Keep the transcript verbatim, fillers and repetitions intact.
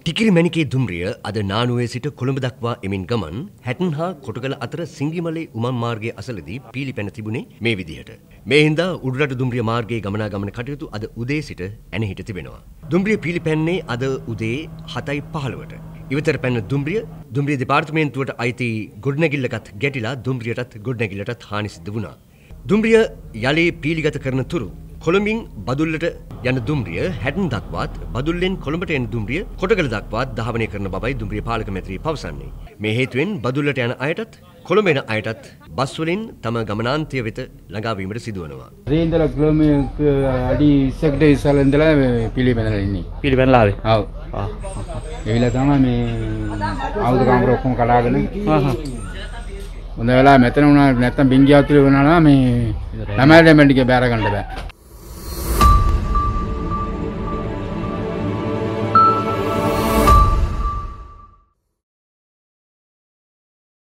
ටිකිරි මැණිකේ දුම්රිය අද නානුවේ සිට කොළඹ දක්වා එමින් ගමන් හැටන් හා කොටගල අතර සිංගිමලේ උමං මාර්ගයේ අසලදී පීලිපැන තිබුණේ මේ විදිහට. මේ හින්දා උඩරට දුම්රිය මාර්ගයේ ගමනාගමන කටයුතු අද උදේ සිට ඇනහිට තිබෙනවා. දුම්රිය පීලිපැන්නේ අද උදේ හතයි පහළොවට. ඉවතර පැන්න දුම්රිය දුම්රිය දෙපාර්තමේන්තුවට අයිති ගොඩනැගිල්ලකත් ගැටිලා දුම්රියටත් ගොඩනැගිල්ලටත් හානි සිදු වුණා. දුම්රිය යලේ පීලිගත කරන තුරු කොළඹින් බදුල්ලට යන දුම්රිය හැටන් දක්වාත් බදුල්ලෙන් කොළඹට එන දුම්රිය කොටගල දක්වාත් ධාවනය කරන බවයි දුම්රිය පාලක මැතිරිය පවසන්නේ. මේ හේතුවෙන් බදුල්ලට යන අයටත් කොළඹ එන අයටත් බස් වලින් තම ගමනාන්තය වෙත ළඟා වීමට සිදුවනවා. රේන්දල කිලෝමීටර් අඩි ඉස්සකට ඉස්සල ඉඳලා පිළිපැනලා ඉන්නේ. පිළිපැනලා ආවේ. ඔව්. ආ. එවිලා තමයි මේ ආයුධ කාමර ඔක්කොම කඩාගෙන. හා හා. හොඳ වෙලා මෙතන වුණා නැත්තම් බින්ගිය අතුලේ වුණා නම් මේ ළමයි දෙමෙන්ටිගේ බෑර ගන්න බෑ.